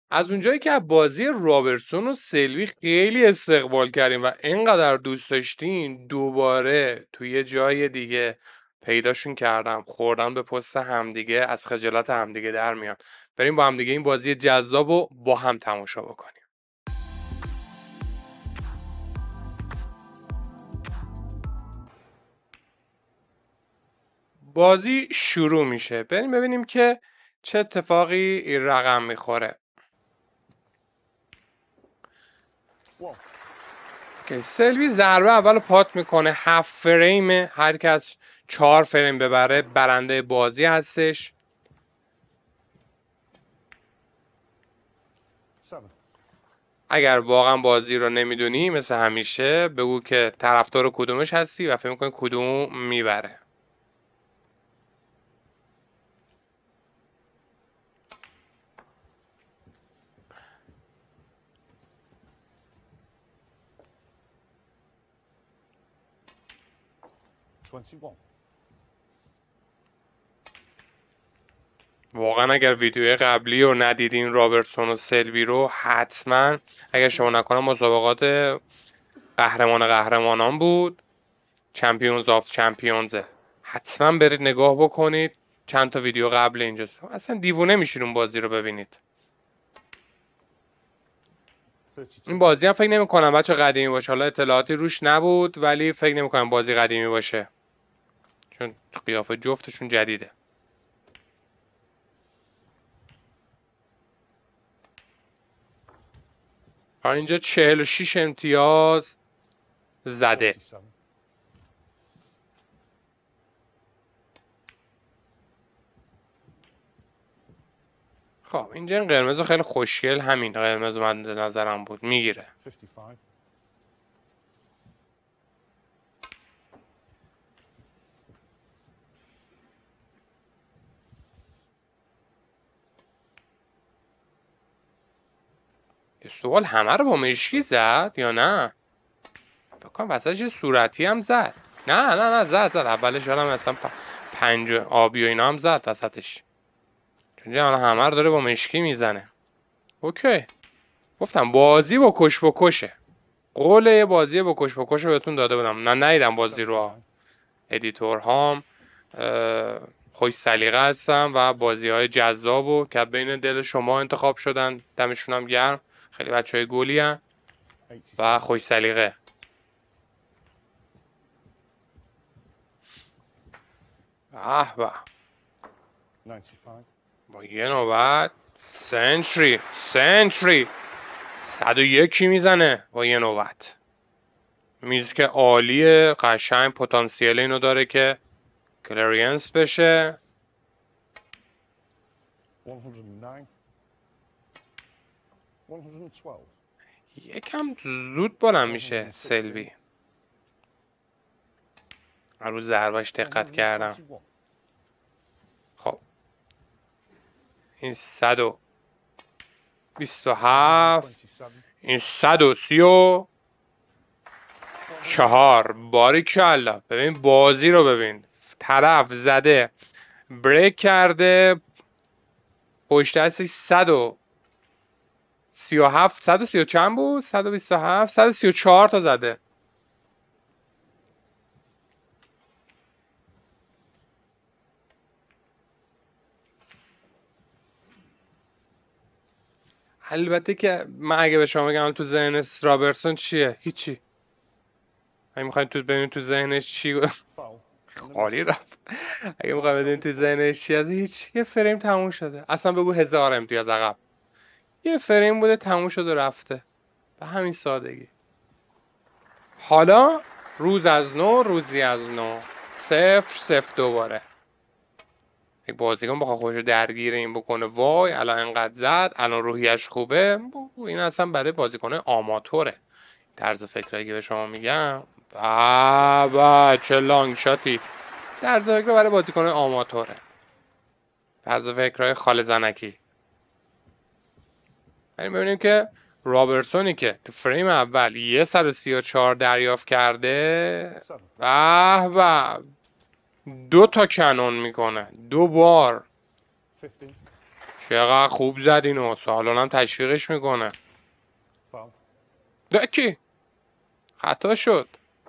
از اونجایی که بازی رابرتسون و سلوی خیلی استقبال کردیم و اینقدر دوست داشتین، دوباره توی یه جای دیگه پیداشون کردم، خوردن به پست همدیگه، از خجالت همدیگه در میان. بریم با همدیگه این بازی جذاب رو با هم تماشا بکنیم. بازی شروع میشه. بریم ببینیم که چه اتفاقی رقم میخوره. که سلوی ضربه اول پات میکنه، 7 فریم، هر کس 4 فریم ببره برنده بازی هستش. اگر واقعا بازی رو نمیدونی مثل همیشه بگو که طرفدار کدومش هستی و فکر میکنی کدوم میبره. واقعا اگر ویدیو قبلی رو ندیدین رابرتسون و سلوی رو، حتما اگر شما نکنم مسابقات قهرمانان بود، چمپیونز آف چمپیونزه، حتما برید نگاه بکنید. چند تا ویدیو قبل اینجا اصلا دیوونه میشین اون بازی رو ببینید. این بازی هم فکر نمی کنم بچه قدیمی باشه، حالا اطلاعاتی روش نبود ولی فکر نمی کنم بازی قدیمی باشه چون قیافه جفتشون جدیده. اینجا 46 امتیاز زده. خب اینجا این قرمز خیلی خوشگل، همین قرمز من نظرم بود میگیره. یه سوال، همه رو با مشکی زد یا نه؟ فکر کنم وسطش یه صورتی هم زد. نه زد اولش هم مثلا 5 آبی و اینا هم زد وسطش. چون همه رو داره با مشکی میزنه. اوکی، گفتم بازی با کش بکشه. قول یه بازی با کش بکشه بهتون داده بودم. نه ندیدم بازی رو. ادیتور هام خوش سلیقه هستم و بازی های جذابو که بین دل شما انتخاب شدن، دمشون هم گرم. خیلی بچه های گلی هن و خوش سلیقه. به با یه نوبت سنتری 101 میزنه با یه نوبت. میز که عالیه، قشنگ پتانسیل اینو داره که کلرینس بشه. 112 یکم زود بلند میشه سلوی. رو ضربش دقت کردم. خب این 127، این 134. باریکلا. ببین بازی رو ببین، طرف زده بریک کرده پشت دستش 137 130 چند بود؟ 127 134 تا زده. البته که من اگه به شما بگم تو ذهن رابرتسون چیه، هیچی. اگه میخواین تو ببینید تو ذهنش چی خالی رفت. اگه میخواین بدونید تو ذهنش چی، هیچ. یه فریم تموم شده. اصلا بگو 1000 امتیاز عقب. یه فریم بوده تموم شده رفته. به همین سادگی. حالا روز از نو، روزی از نو. 0-0 دوباره. یک بازیکن بخواد خودشو درگیر این بکنه، وای الان انقدر زد، الان روحیش خوبه، این اصلا برای بازیکن آماتوره. طرز فکرایی که به شما میگم، چه لانگ شاتی. طرز فکر برای بازیکن آماتوره. طرز فکرهای خال زنکی. بریم ببینیم که رابرتسونی که تو فریم اول 134 دریافت کرده، 2 تا کنون میکنه 2 بار. چقدر خوب زد اینو. سالونم تشویقش میکنه. دکی خطا شد.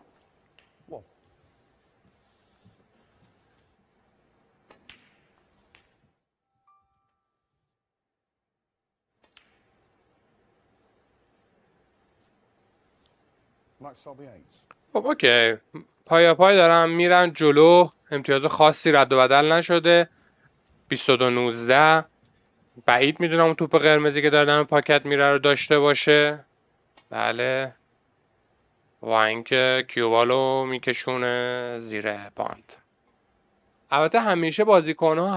خب اوکی، پای دارم میرم جلو. امتیاز خاصی رد و بدل نشده. 22-19. بعید میدونم اون توپ قرمزی که داره پاکت میره رو داشته باشه. بله. و اینکه کیوبالو میکشونه زیر باند. البته همیشه بازیکن‌ها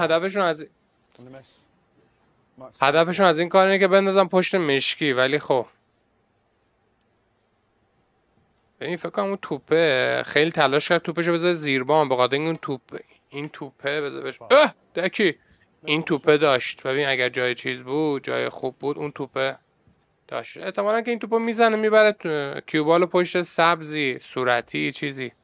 هدفشون از این کار اینه که بندازن پشت مشکی، ولی خب ببین فکر کنم اون توپه خیلی تلاش کرد توپشو بذاره زیر بام، به خاطر این توپه بذاره دکی این توپه داشت. ببین اگر جای چیز بود، جای خوب بود، اون توپه داشت. احتمالاً که این توپو میزنه میبره کیوبالو پشت سبزی صورتی چیزی.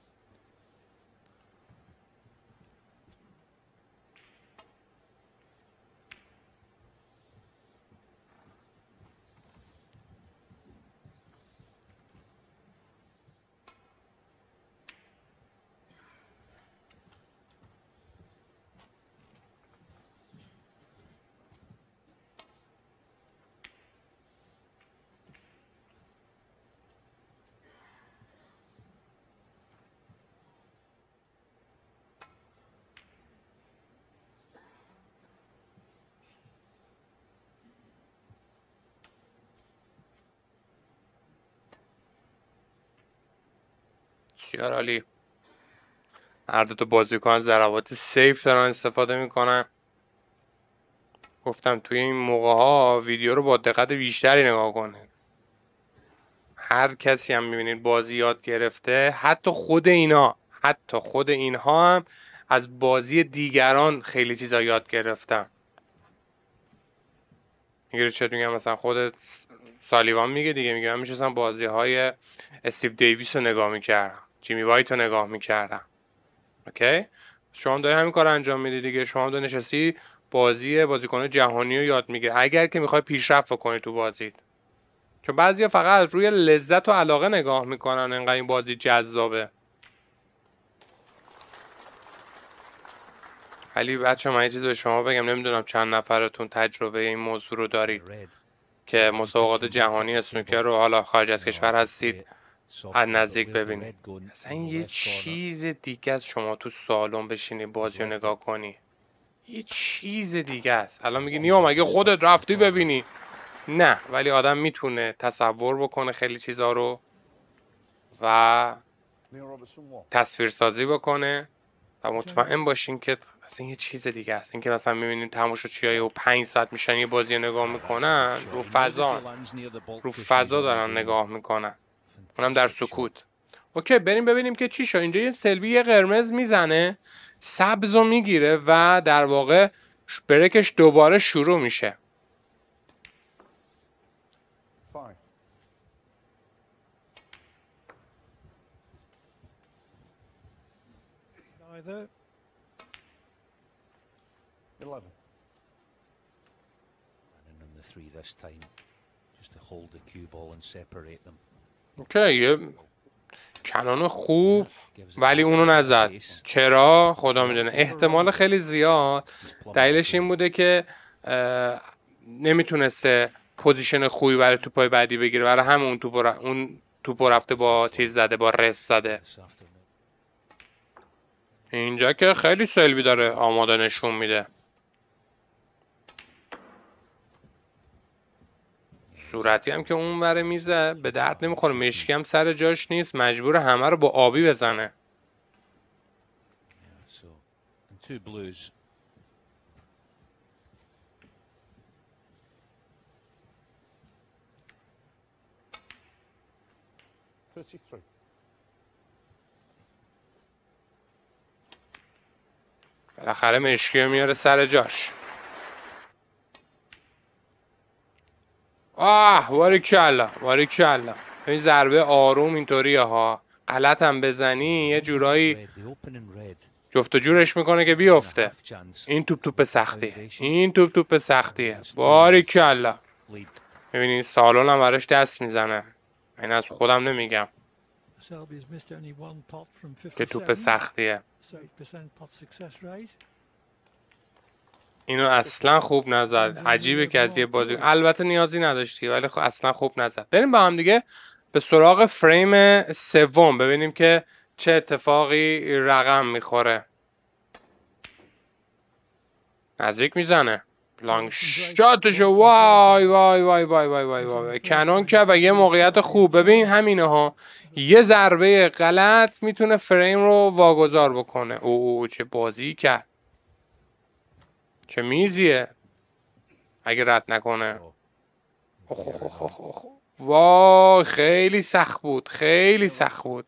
بسیار عالی. هر دو تا بازیکن ضربات سیف دارن استفاده میکنن. گفتم توی این موقع ها ویدیو رو با دقت بیشتری نگاه کنید. هر کسی هم میبینید بازی یاد گرفته، حتی خود اینها هم از بازی دیگران خیلی چیزا یاد گرفتن. میگه چه میگم، مثلا خود سالیوان میگه دیگه، میگه من میشستم بازی های استیو دیویس رو نگاه میکردم، جیمی وایت رو نگاه میکردم. اوکی، شما داری همین کار انجام میدی دیگه. شما داری نشستی بازیکن جهانی رو یاد میگه، اگر که میخوای پیشرفت کنی تو بازیت. چون بعضیا فقط از روی لذت و علاقه نگاه میکنن، انقدر این بازی جذابه. ولی بچه من یه چیز به شما بگم، نمیدونم چند نفرتون تجربه این موضوع رو دارید که مسابقات جهانی اسنوکر رو حالا خارج از کشور هستید از نزدیک ببینید. اصلا یه چیز دیگه است شما تو سالن بشینی بازی رو نگاه کنی، یه چیز دیگه است. الان میگی نیام مگه خودت رفتی ببینی؟ نه، ولی آدم میتونه تصور بکنه خیلی چیزا رو و تصویر سازی بکنه و مطمئن باشین که اصلا یه چیز دیگه است. اینکه مثلا میبینید تماشاچیای و 5 ساعت میشن یه بازی نگاه میکنن، رو فضا دارن نگاه میکنن، اونم در سکوت. اوکی، بریم ببینیم که چی شد. اینجا یه سلبی یه قرمز میزنه، سبز رو میگیره و در واقع بریکش دوباره شروع میشه. اوکی، یه کنان خوب ولی اونو نزد. چرا؟ خدا میدونه. احتمال خیلی زیاد دلیلش این بوده که نمیتونسته پوزیشن خوبی برای توپای بعدی بگیره، برای همون اون توپو رفته با تیز زده، با رس زده. اینجا که خیلی سلبی داره آماده نشون میده. صورتی هم که اون وره میزه به درد نمیخوره، مشکی هم سر جاش نیست، مجبور همه رو با آبی بزنه. بالاخره مشکی رو میاره سر جاش. باریکلا باریکلا. این ضربه آروم اینطوریه ها، غلط هم بزنی یه جفت و جورش میکنه که بیفته. این توپ سختیه. این توپ سختیه. باریکلا. میبینی سالون هم براش دست میزنه. این از خودم نمیگم که توپ سختیه. اینو اصلا خوب نزد. عجیبه که از یه بازی، البته نیازی نداشتی ولی خب اصلا خوب نزد. بریم با هم دیگه به سراغ فریم سوم ببینیم که چه اتفاقی رقم میخوره. نزدیک میزنه لانگ شاتشو. وای وای وای وای وای وای وای کنون که و یه موقعیت خوب. ببین همینه ها، یه ضربه غلط میتونه فریم رو واگذار بکنه. او چه بازی کرد، چه میزیه اگه رد نکنه. وای خیلی سخت بود، خیلی سخت بود.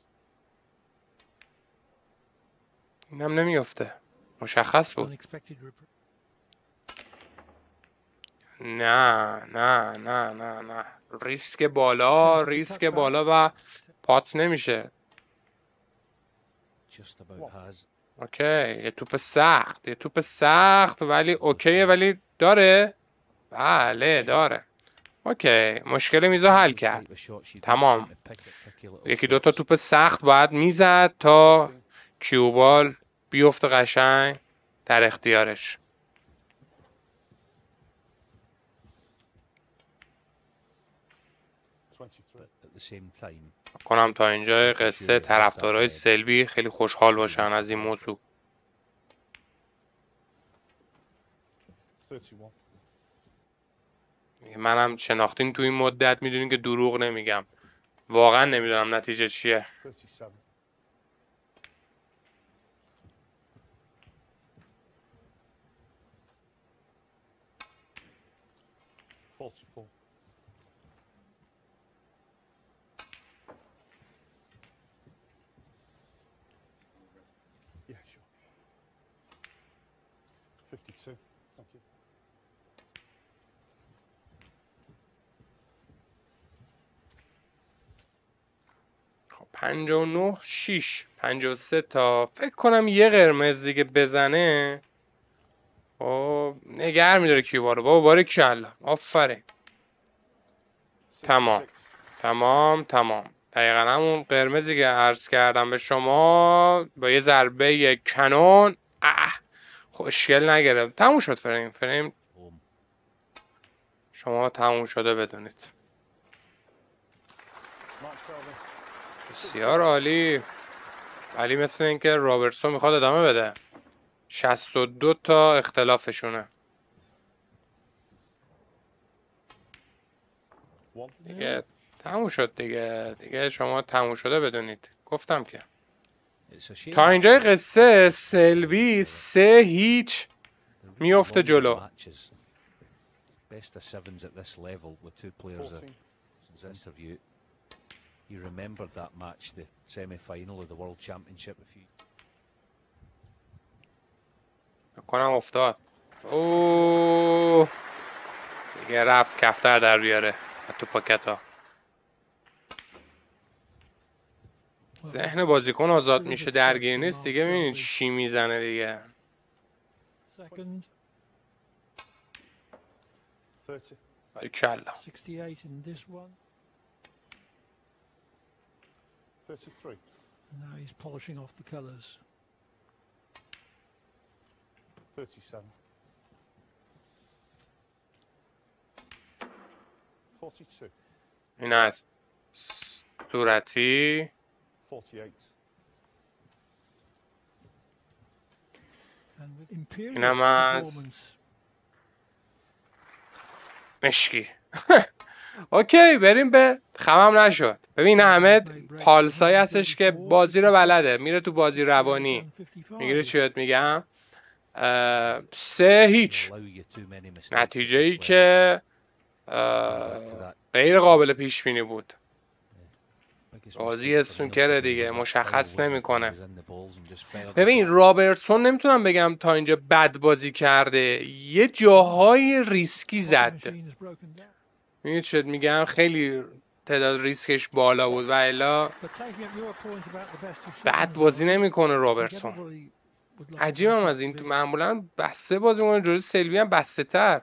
اینم نمیافته، مشخص بود. نه نه نه نه نه، ریسک بالا، ریسک بالا و پات نمیشه. اوکی یه توپ سخت، یه توپ سخت ولی اوکیه، ولی داره. بله داره. اوکی مشکل میزو حل کرد. تمام. یکی دوتا توپ سخت باید میزد تا کیوبال بیفته قشنگ در اختیارش. کنم تا اینجا قصه طرفدارای سلبی خیلی خوشحال باشن از این موضوع. منم شناختین تو این مدت میدونین که دروغ نمیگم. واقعا نمیدونم نتیجه چیه. خب 59 6 53 تا فکر کنم یه قرمز دیگه بزنه. خب نگر میداره کیوبا رو. بابا باریکلا آفرین. تمام تمام تمام. دقیقا همون قرمزی که عرض کردم به شما با یه ضربه یک کنون. خوشگل نگرفت. تموم شد فریم شما تموم شده بدونید. بسیار عالی. ولی مثل اینکه رابرتسون میخواد ادامه بده. 62 تا اختلافشونه دیگه. تموم شد دیگه شما تموم شده بدونید. گفتم که تا اینجای قصه سلبی 3-0 میفته جلو. کنم افتاد. اوه دیگه رفت کفتر در بیاره تو پاکت ها. ذهن بازیکن آزاد میشه، درگیر نیست دیگه. ببینید چی میزنه دیگه. باریکلا. 33. Now he's polishing off the colours. 37. 42. این از صورتی. 48. اینم از مشکی. اوکی بریم به خمم نشد. ببین حمد پالسایی هستش که بازی رو بلده، میره تو بازی روانی. میگیره چی بهت میگم؟ 3-0 نتیجه ای که غیر قابل پیش بینی بود. بازی استونکره دیگه، مشخص نمیکنه. ببین رابرتسون نمیتونم بگم تا اینجا بد بازی کرده، یه جاهای ریسکی زد. میدونید چه میگم؟ خیلی تعداد ریسکش بالا بود و الا But taking up your point about the best of بعد seven, بازی نمیکنه I think رابرتسون. everybody would like عجیبم Robertson از to این be تو معمولا بسته بازی میکنه، جلوی سلبی هم بسته تر.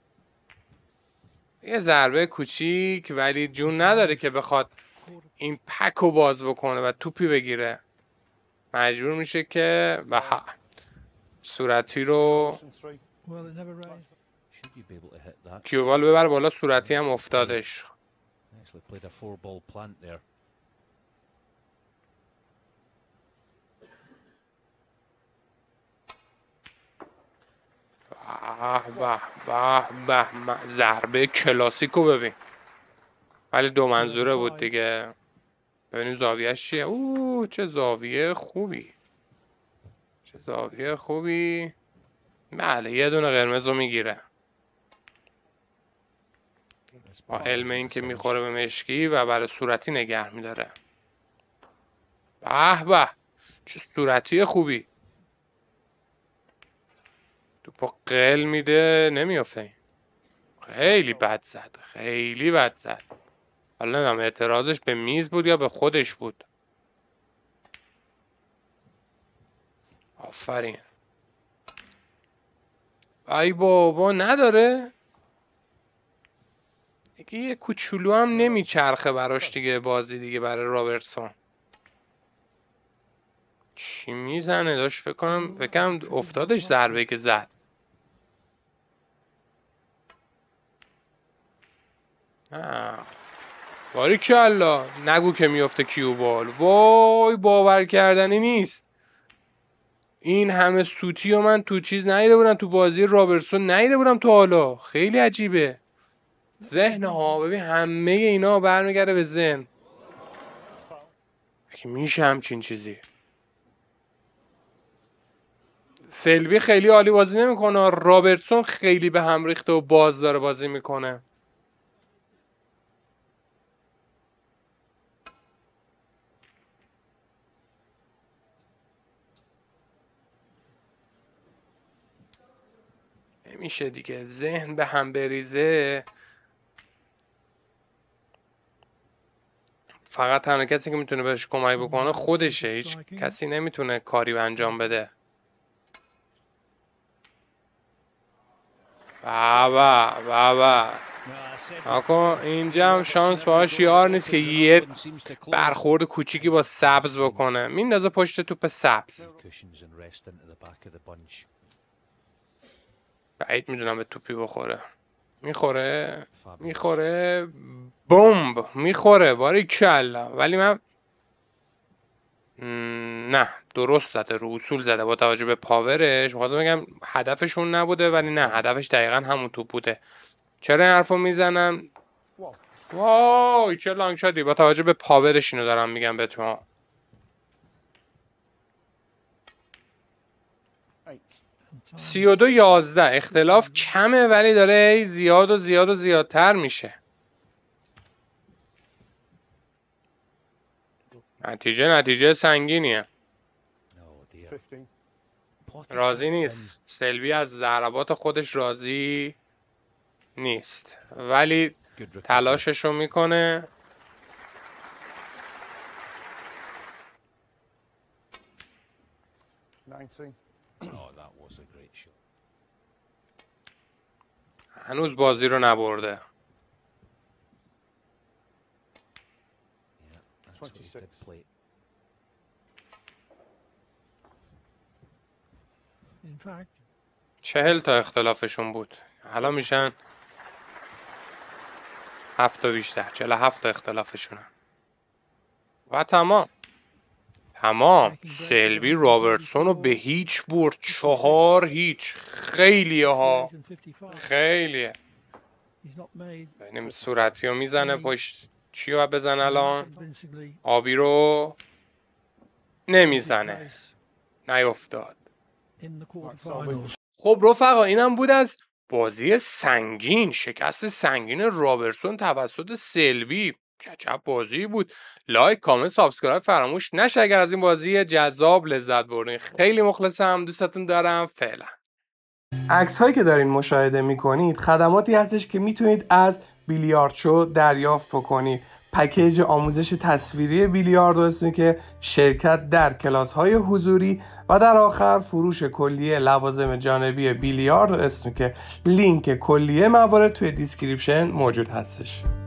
یه ضربه کوچیک ولی جون نداره که بخواد quarter. این پک رو باز بکنه و توپی بگیره. مجبور میشه که صورتی رو Well, it never raised. Should you be able to hit that? کیوبال ببر بالا، صورتی هم افتادش. Nicely played a 4-ball plant there. به به به به، ضربه کلاسیکو ببین، ولی دو منظوره بود دیگه. ببینیم زاویهش چیه. اوه چه زاویه خوبی، چه زاویه خوبی. بله یه دونه قرمز رو میگیره This با ball علم isn't این که the میخوره به مشکی و برای صورتی نگه میداره. به به چه صورتی خوبی. توپو قل میده نمیافته. خیلی بد زد، خیلی بد زد. حالا نمیدونم اعتراضش به میز بود یا به خودش بود. آفرین. ای بابا نداره دیگه، یه کوچولو هم نمیچرخه براش دیگه بازی دیگه برای رابرتسون. چی میزنه داشت فکر کنم افتادش ضربه که زد. باریکلا، نگو که میفته کیوبال. وای باور کردنی نیست. این همه سوتی و من تو چیز نیده بودم، تو بازی رابرتسون نیده بودم تا حالا. خیلی عجیبه. ذهن ها ببین، همه اینا برمیگرده به ذهن. میشه همچین چیزی. سلبی خیلی عالی بازی نمیکنه، رابرتسون خیلی به هم ریخته و باز داره بازی میکنه. نمیشه دیگه، ذهن به هم بریزه. فقط تنها کسی که میتونه بهش کمک بکنه خودشه، هیچ کسی نمیتونه کاری انجام بده. بابا بابا آقا اینجا هم شانس باهاش یار نیست که یه برخورد کوچیکی با سبز بکنه. میندازه پشت توپ سبز. cushions and rest into the back of the bunch. بعید میدونم به توپی بخوره. میخوره بمب میخوره باریکلا. ولی من نه درست زده، رو اصول زده با توجه به پاورش. میخواستم بگم هدفشون نبوده ولی نه، هدفش دقیقا همون توپ بوده. چرا این حرفو میزنن؟ وای چه لانگ شاتی. با توجه به پاورش اینو دارم میگم به تو. 32-11 اختلاف کمه ولی داره زیاد و زیاد و زیادتر میشه. نتیجه سنگینیه. Oh dear. راضی نیست سلبی از ضربات خودش، راضی نیست ولی Good recovery. تلاششو میکنه. Oh, that was a great shot. هنوز بازی رو نبرده. Yeah, that's what he did play. In fact, 40 تا اختلافشون بود، حالا میشن 7 تا بیشتر، 47 تا اختلافشونه و تمام. سلبی رابرتسون رو به هیچ برد. 4-0. خیلیه ها، 55. خیلیه. He's not made ببینیم صورتی رو میزنه پشت. چی رو بزن الان؟ convincingly آبی رو نمیزنه، نیفتاد. in the quarterfinals. خب رفقا اینم بود از بازی سنگین، شکست سنگین رابرتسون توسط سلبی. چه بازی بود. لایک، کامنت، سابسکرایب فراموش نشه اگر از این بازی جذاب لذت بردین. خیلی مخلصم، دوستتون دارم. فعلا. عکس هایی که دارین مشاهده میکنید خدماتی هستش که میتونید از بیلیاردشو دریافت بکنید. پکیج آموزش تصویری بیلیارد و اسنوکر، شرکت در کلاس‌های حضوری و در آخر فروش کلیه لوازم جانبی بیلیارد و اسنوکر. لینک کلیه موارد توی دیسکریپشن موجود هستش.